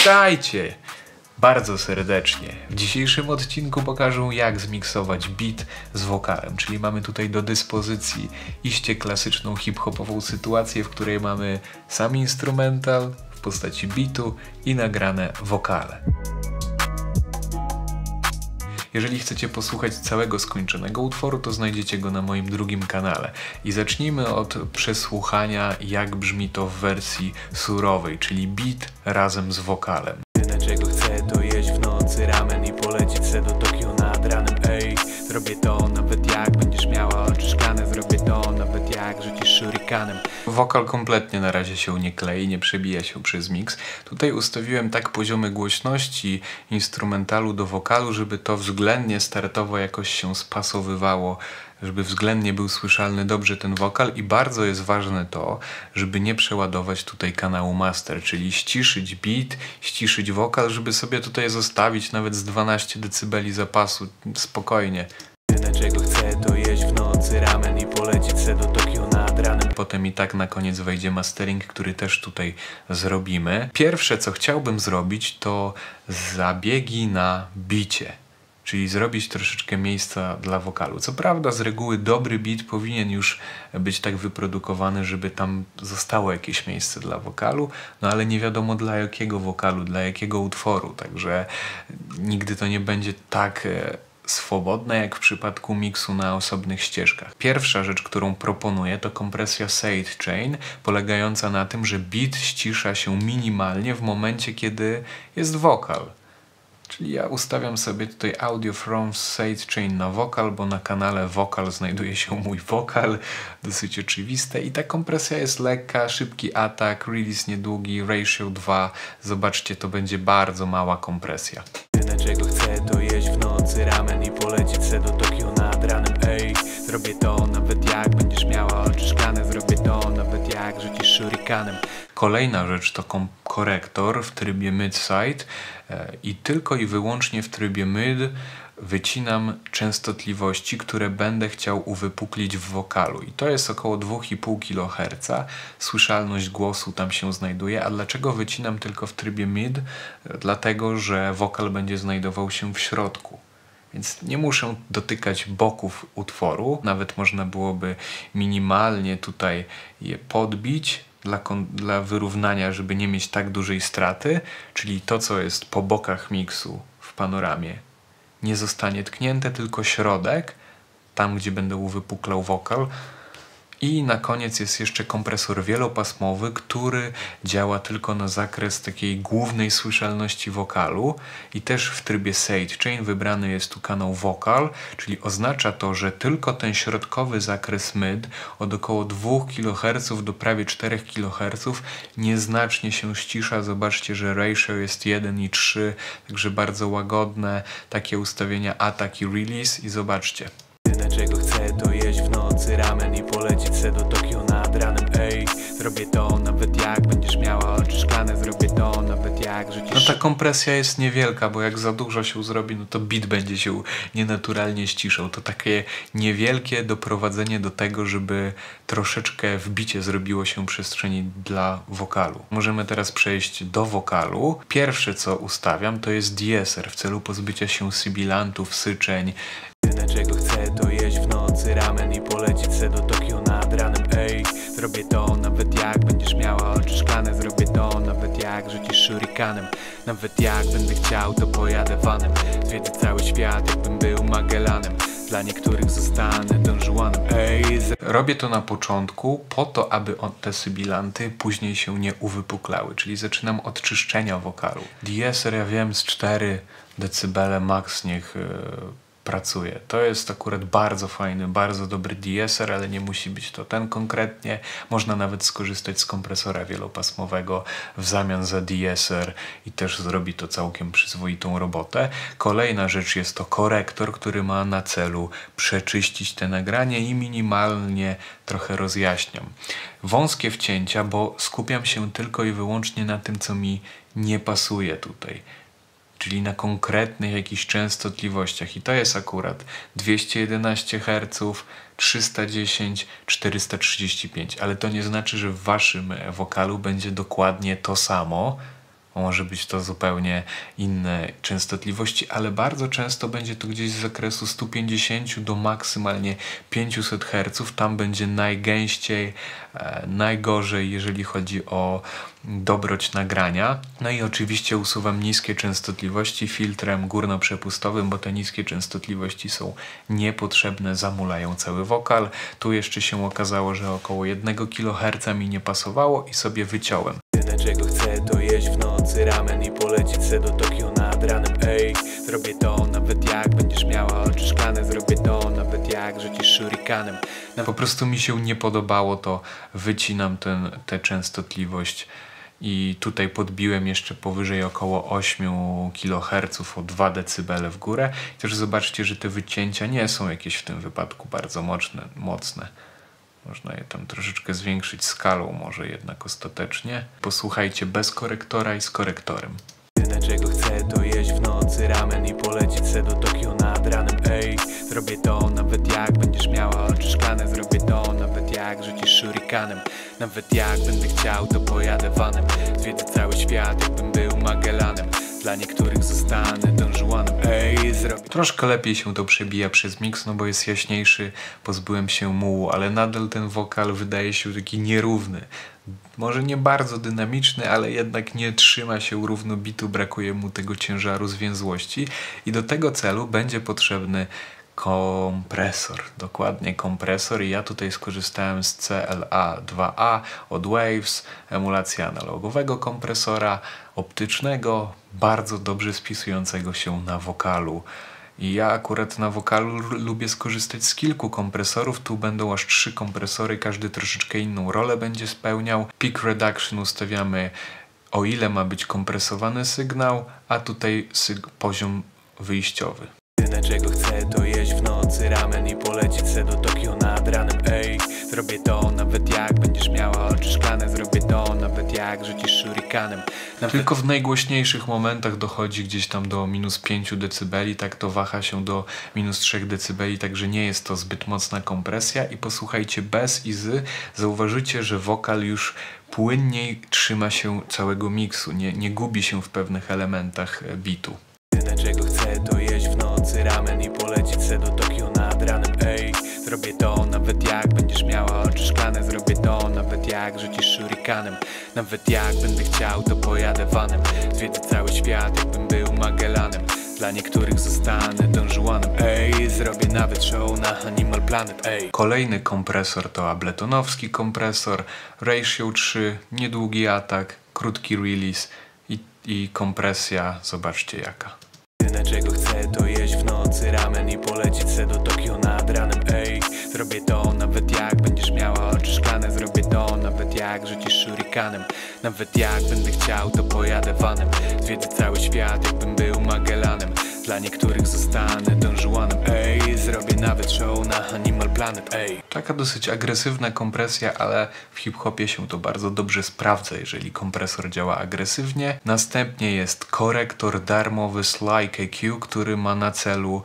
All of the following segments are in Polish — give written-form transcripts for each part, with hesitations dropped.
Witajcie bardzo serdecznie. W dzisiejszym odcinku pokażę, jak zmiksować beat z wokalem, czyli mamy tutaj do dyspozycji iście klasyczną hip-hopową sytuację, w której mamy sam instrumental w postaci beatu i nagrane wokale. Jeżeli chcecie posłuchać całego skończonego utworu, to znajdziecie go na moim drugim kanale. I zacznijmy od przesłuchania, jak brzmi to w wersji surowej, czyli beat razem z wokalem. Czego chcę, to jeść w nocy ramen i polecieć se do Tokio nad ranem. Ej, zrobię to nawet jak będziesz miała oczy szklane. Zrobię to nawet jak rzucisz shurikanem. Wokal kompletnie na razie się nie klei, nie przebija się przez miks. Tutaj ustawiłem tak poziomy głośności instrumentalu do wokalu, żeby to względnie startowo jakoś się spasowywało, żeby względnie był słyszalny dobrze ten wokal, i bardzo jest ważne to, żeby nie przeładować tutaj kanału master, czyli ściszyć beat, ściszyć wokal, żeby sobie tutaj zostawić nawet z 12 dB zapasu, spokojnie. Czego chcę, to jeść w nocy ramen i polecieć se do Tokio nad ranem. Potem i tak na koniec wejdzie mastering, który też tutaj zrobimy. Pierwsze, co chciałbym zrobić, to zabiegi na bicie, czyli zrobić troszeczkę miejsca dla wokalu. Co prawda z reguły dobry beat powinien już być tak wyprodukowany, żeby tam zostało jakieś miejsce dla wokalu, no ale nie wiadomo dla jakiego wokalu, dla jakiego utworu, także nigdy to nie będzie tak swobodne jak w przypadku miksu na osobnych ścieżkach. Pierwsza rzecz, którą proponuję, to kompresja sidechain, polegająca na tym, że beat ścisza się minimalnie w momencie, kiedy jest wokal. Czyli ja ustawiam sobie tutaj audio from sidechain na wokal, bo na kanale wokal znajduje się mój wokal, dosyć oczywiste, i ta kompresja jest lekka, szybki atak, release niedługi, ratio 2, zobaczcie, to będzie bardzo mała kompresja. Czego chcę, to jeść w nocy ramen i polecieć se do Tokio nad ranem. Ej, zrobię to nawet jak będziesz miała oczy szklane. Zrobię to nawet jak rzucisz shurikanem. Kolejna rzecz to korektor w trybie mid-side i tylko i wyłącznie w trybie mid wycinam częstotliwości, które będę chciał uwypuklić w wokalu, i to jest około 2,5 kHz. Słyszalność głosu tam się znajduje. A dlaczego wycinam tylko w trybie mid? Dlatego, że wokal będzie znajdował się w środku, więc nie muszę dotykać boków utworu. Nawet można byłoby minimalnie tutaj je podbić dla wyrównania, żeby nie mieć tak dużej straty, czyli to, co jest po bokach miksu w panoramie, nie zostanie tknięte, tylko środek, tam gdzie będę uwypuklał wokal. I na koniec jest jeszcze kompresor wielopasmowy, który działa tylko na zakres takiej głównej słyszalności wokalu, i też w trybie sidechain wybrany jest tu kanał wokal, czyli oznacza to, że tylko ten środkowy zakres mid od około 2 kHz do prawie 4 kHz nieznacznie się ścisza. Zobaczcie, że ratio jest 1:3, także bardzo łagodne takie ustawienia atak i release, i zobaczcie. Czego chcę, to jeść w nocy ramen i polecieć se do Tokio nad ranem. Ej, zrobię to nawet jak będziesz miała oczy szklane. Zrobię to nawet jak rzucisz... No ta kompresja jest niewielka, bo jak za dużo się zrobi, no to beat będzie się nienaturalnie ściszał. To takie niewielkie doprowadzenie do tego, żeby troszeczkę w bicie zrobiło się przestrzeni dla wokalu. Możemy teraz przejść do wokalu. Pierwsze, co ustawiam, to jest deesser w celu pozbycia się sybilantów, syczeń. Czego chcę, to jeść w nocy ramen i polecieć se do Tokio nad ranem. Ej, zrobię to nawet jak będziesz miała oczy szklane. Zrobię to nawet jak rzucisz shurikanem. Nawet jak będę chciał, to pojadę vanem. Zwiedzę cały świat, jakbym był Magellanem. Dla niektórych zostanę Don Juanem. Ej, robię to na początku po to, aby te sybilanty później się nie uwypuklały, czyli zaczynam od czyszczenia wokalu. Deesser, ja wiem, z 4 dB max niech pracuje. To jest akurat bardzo fajny, bardzo dobry deesser, ale nie musi być to ten konkretnie. Można nawet skorzystać z kompresora wielopasmowego w zamian za deesser i też zrobi to całkiem przyzwoitą robotę. Kolejna rzecz jest to korektor, który ma na celu przeczyścić te nagranie i minimalnie trochę rozjaśniam. Wąskie wcięcia, bo skupiam się tylko i wyłącznie na tym, co mi nie pasuje tutaj, czyli na konkretnych jakichś częstotliwościach, i to jest akurat 211 Hz, 310, 435, ale to nie znaczy, że w waszym wokalu będzie dokładnie to samo, może być to zupełnie inne częstotliwości, ale bardzo często będzie to gdzieś z zakresu 150 do maksymalnie 500 Hz. Tam będzie najgęściej, najgorzej, jeżeli chodzi o dobroć nagrania. No i oczywiście usuwam niskie częstotliwości filtrem górnoprzepustowym, bo te niskie częstotliwości są niepotrzebne, zamulają cały wokal. Tu jeszcze się okazało, że około 1 kHz mi nie pasowało i sobie wyciąłem. Jedyne czego chcę to jeść w nocy ramen i polecić se do Tokio nad ranem. Ej, zrobię to nawet jak będziesz miała oczy szklane. Zrobię to nawet jak rzucisz shurikanem. Po prostu mi się nie podobało to, wycinam tę częstotliwość i tutaj podbiłem jeszcze powyżej około 8 kHz o 2 dB w górę. I też zobaczcie, że te wycięcia nie są jakieś w tym wypadku bardzo mocne. Można je tam troszeczkę zwiększyć skalą, może jednak ostatecznie. Posłuchajcie bez korektora i z korektorem. Jedyne czego chcę to jeść w nocy ramen i polecić se do Tokio nad ranem. Ej, zrobię to nawet jak będziesz miała oczy szklane. Zrobię to nawet jak rzucisz shurikanem. Nawet jak będę chciał to pojadę vanem. Zwiedzę cały świat jakbym był Magellanem. Dla niektórych zostanę Don Juanem. Ej, zrobię. Troszkę lepiej się to przebija przez miks, no bo jest jaśniejszy, pozbyłem się mułu, ale nadal ten wokal wydaje się taki nierówny. Może nie bardzo dynamiczny, ale jednak nie trzyma się równo bitu, brakuje mu tego ciężaru zwięzłości i do tego celu będzie potrzebny kompresor, dokładnie kompresor i ja tutaj skorzystałem z CLA2A od Waves, emulacja analogowego kompresora, optycznego, bardzo dobrze spisującego się na wokalu. I ja akurat na wokalu lubię skorzystać z kilku kompresorów. Tu będą aż 3 kompresory, każdy troszeczkę inną rolę będzie spełniał. Peak Reduction ustawiamy, o ile ma być kompresowany sygnał, a tutaj poziom wyjściowy. Jedyne czego chcę to jeść w nocy ramen i polecić se do Tokio nad ranem. Ej, zrobię to nawet jak będziesz miała oczy szklane. Zrobię to nawet jak rzucisz shurikanem. Tylko w najgłośniejszych momentach dochodzi gdzieś tam do -5 dB, tak to waha się do -3 dB, także nie jest to zbyt mocna kompresja i posłuchajcie bez i z, zauważycie, że wokal już płynniej trzyma się całego miksu, nie gubi się w pewnych elementach bitu. Jedyne czego chcę to jeść w nocy ramen i polecić se do Tokio nad ranem. Ej, zrobię to nawet jak będziesz miała oczy szklane. Zrobię to nawet jak rzucisz shurikanem. Nawet jak będę chciał to pojadę vanem. Zwiedzę cały świat jakbym był Magellanem. Dla niektórych zostanę Don Juanem. Ej, zrobię nawet show na Animal Planet. Ej. Kolejny kompresor to abletonowski kompresor, ratio 3, niedługi atak, krótki release i kompresja, zobaczcie jaka. Jedyne czego chcę to jeść w nocy ramen i polecić se do Tokio nad ranem. Ej, zrobię to nawet jak będziesz miała oczy szklane. Zrobię to nawet jak rzucisz shurikanem. Nawet jak będę chciał to pojadę vanem. Zwiedzę cały świat jakbym był Magellanem. Dla niektórych zostanę Don Juanem. Ej, zrobię nawet show na Animal Planet. Ej. Taka dosyć agresywna kompresja, ale w hip-hopie się to bardzo dobrze sprawdza, jeżeli kompresor działa agresywnie. Następnie jest korektor darmowy Slick EQ, który ma na celu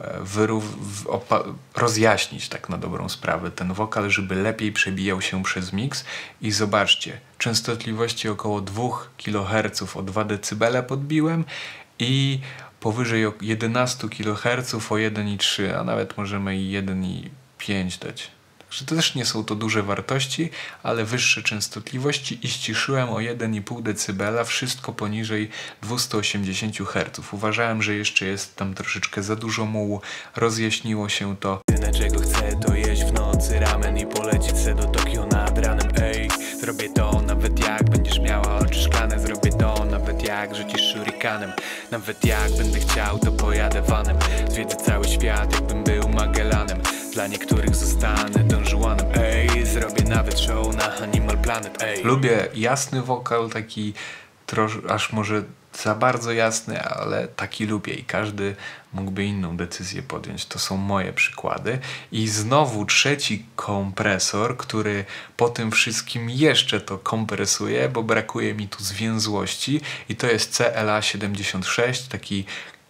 rozjaśnić tak na dobrą sprawę ten wokal, żeby lepiej przebijał się przez miks. I zobaczcie, częstotliwości około 2 kHz o 2 dB podbiłem i powyżej 11 kHz o 1,3, a nawet możemy i 1,5 dać. Także to też nie są to duże wartości, ale wyższe częstotliwości i ściszyłem o 1,5 dB, wszystko poniżej 280 Hz. Uważałem, że jeszcze jest tam troszeczkę za dużo mułu, rozjaśniło się to. Jedyne czego chcę to jeść w nocy ramen i polecić se do Tokio nad ranem. Ej, zrobię to nawet jak będziesz miała oczy szklane. Zrobię to nawet jak rzucisz shurikanem. Nawet jak będę chciał to pojadę vanem. Zwiedzę cały świat jakbym był Magellanem. Dla niektórych zostanę Don Juanem. Ej, zrobię nawet show na Animal Planet. Ej. Lubię jasny wokal, taki aż może za bardzo jasny, ale taki lubię i każdy mógłby inną decyzję podjąć. To są moje przykłady. I znowu trzeci kompresor, który po tym wszystkim jeszcze to kompresuje, bo brakuje mi tu zwięzłości i to jest CLA76, taki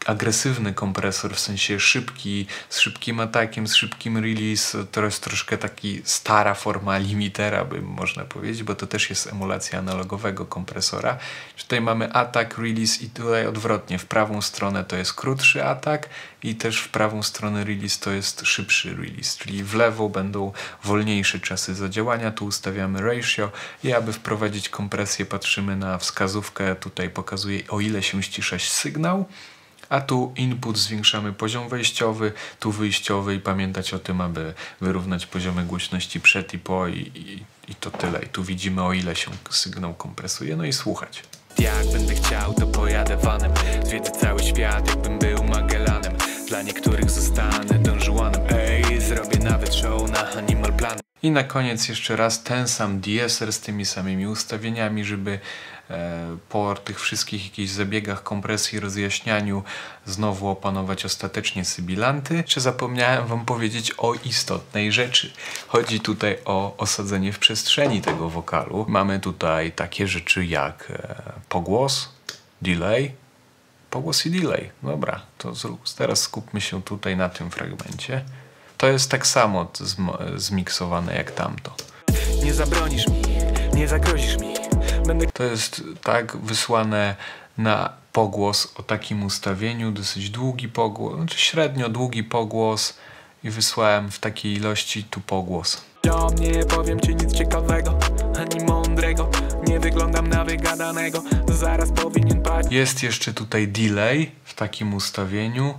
agresywny kompresor, w sensie szybki, z szybkim atakiem, z szybkim release. To jest troszkę taki stara forma limitera, by można powiedzieć, bo to też jest emulacja analogowego kompresora. Tutaj mamy atak, release i tutaj odwrotnie. W prawą stronę to jest krótszy atak i też w prawą stronę release to jest szybszy release, czyli w lewo będą wolniejsze czasy zadziałania. Tu ustawiamy ratio i aby wprowadzić kompresję, patrzymy na wskazówkę. Tutaj pokazuje, o ile się ścisza sygnał. A tu input zwiększamy poziom wejściowy, tu wyjściowy i pamiętać o tym, aby wyrównać poziomy głośności przed i po i to tyle. I tu widzimy, o ile się sygnał kompresuje, no i słuchać. Jak będę chciał, to pojadę vanem. Zwiedzę cały świat, jakbym był Magellanem. Dla niektórych zostanę Don Juanem. Ej, zrobię nawet show na Animal Planet. I na koniec jeszcze raz ten sam de-esser z tymi samymi ustawieniami, żeby po tych wszystkich jakichś zabiegach kompresji, rozjaśnianiu znowu opanować ostatecznie sybilanty. Czy zapomniałem wam powiedzieć o istotnej rzeczy. Chodzi tutaj o osadzenie w przestrzeni tego wokalu. Mamy tutaj takie rzeczy jak pogłos, delay, pogłos i delay. Dobra, to teraz skupmy się tutaj na tym fragmencie. To jest tak samo zmiksowane jak tamto. Nie zabronisz mi, nie zagrozisz mi. To jest tak wysłane na pogłos o takim ustawieniu, dosyć długi pogłos, znaczy średnio długi pogłos i wysłałem w takiej ilości tu pogłos. Nie powiem ci nic ciekawego, ani mądrego, nie wyglądam na wygadanego, zaraz powinien paść. Jest jeszcze tutaj delay w takim ustawieniu,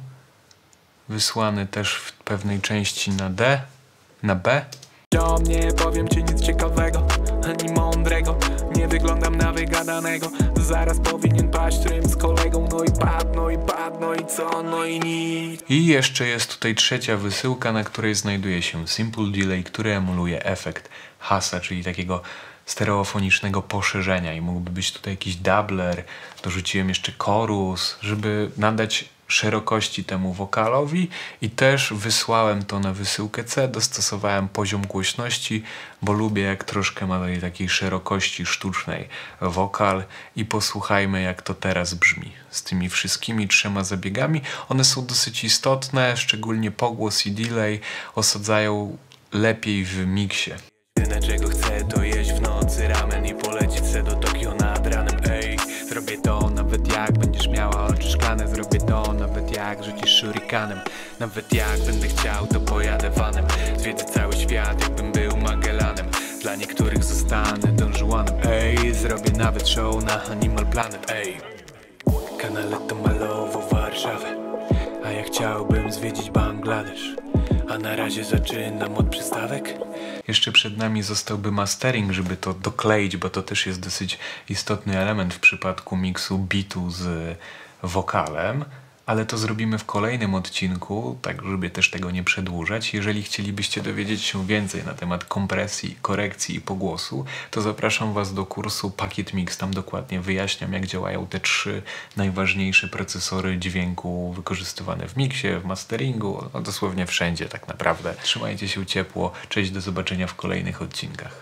wysłany też w pewnej części na D, na B. Nie powiem ci nic ciekawego, ani mądrego, nie wyglądam na wygadanego, zaraz powinien paść rym z kolegą, no i padł, no i co, no i nic. I jeszcze jest tutaj trzecia wysyłka, na której znajduje się Simple Delay, który emuluje efekt Hasa, czyli takiego stereofonicznego poszerzenia i mógłby być tutaj jakiś doubler, dorzuciłem jeszcze chorus, żeby nadać szerokości temu wokalowi i też wysłałem to na wysyłkę C, dostosowałem poziom głośności, bo lubię jak troszkę ma takiej szerokości sztucznej wokal i posłuchajmy jak to teraz brzmi. Z tymi wszystkimi trzema zabiegami, one są dosyć istotne, szczególnie pogłos i delay osadzają lepiej w miksie. Jedyne czego chcę to jeść w nocy ramen i polecieć se do Tokio nad ranem. Ej, zrobię to nawet jak będziesz miała oczy szklane. Zrobię to nawet jak rzucisz shurikanem. Nawet jak będę chciał to pojadę vanem. Zwiedzę cały świat jakbym był Magellanem. Dla niektórych zostanę Don Juanem. Ej, zrobię nawet show na Animal Planet. Ej, kanale to malowo Warszawę, a ja chciałbym zwiedzić Bangladesz. A na razie zaczynam od przystawek. Jeszcze przed nami zostałby mastering, żeby to dokleić, bo to też jest dosyć istotny element w przypadku miksu bitu z wokalem. Ale to zrobimy w kolejnym odcinku, tak żeby też tego nie przedłużać. Jeżeli chcielibyście dowiedzieć się więcej na temat kompresji, korekcji i pogłosu, to zapraszam was do kursu Pakiet Mix. Tam dokładnie wyjaśniam, jak działają te 3 najważniejsze procesory dźwięku wykorzystywane w miksie, w masteringu, no dosłownie wszędzie tak naprawdę. Trzymajcie się ciepło, cześć, do zobaczenia w kolejnych odcinkach.